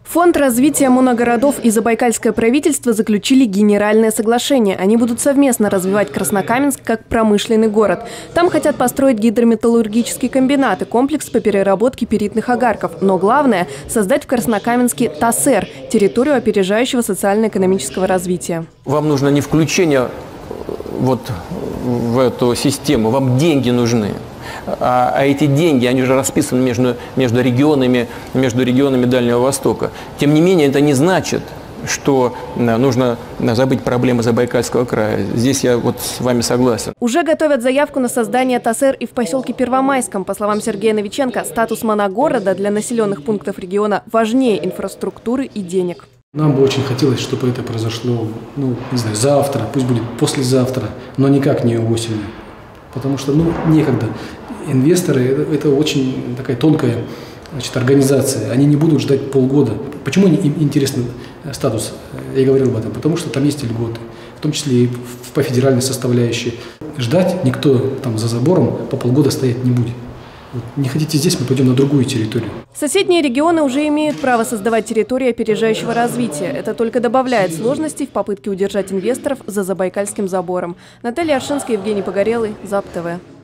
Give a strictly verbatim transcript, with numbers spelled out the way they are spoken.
Фонд развития моногородов и Забайкальское правительство заключили генеральное соглашение. Они будут совместно развивать Краснокаменск как промышленный город. Там хотят построить гидрометаллургический комбинат и комплекс по переработке пиритных огарков. Но главное – создать в Краснокаменске ТАСЭР – территорию опережающего социально-экономического развития. Вам нужно не включение вот в эту систему, вам деньги нужны. А, а эти деньги, они уже расписаны между, между, регионами, между регионами Дальнего Востока. Тем не менее, это не значит, что нужно забыть проблемы Забайкальского края. Здесь я вот с вами согласен. Уже готовят заявку на создание ТАСЭР и в поселке Первомайском. По словам Сергея Новиченко, статус моногорода для населенных пунктов региона важнее инфраструктуры и денег. Нам бы очень хотелось, чтобы это произошло, ну, не знаю, завтра, пусть будет послезавтра, но никак не осенью. Потому что, ну, некогда. Инвесторы – это очень такая тонкая, значит, организация. Они не будут ждать полгода. Почему им интересен статус? Я и говорил об этом. Потому что там есть льготы, в том числе и по федеральной составляющей. Ждать никто там за забором по полгода стоять не будет. Вот, не хотите здесь, мы пойдем на другую территорию. Соседние регионы уже имеют право создавать территории опережающего развития. Это только добавляет сложностей в попытке удержать инвесторов за Забайкальским забором. Наталья Аршинская, Евгений Погорелый, ЗАП-ТВ.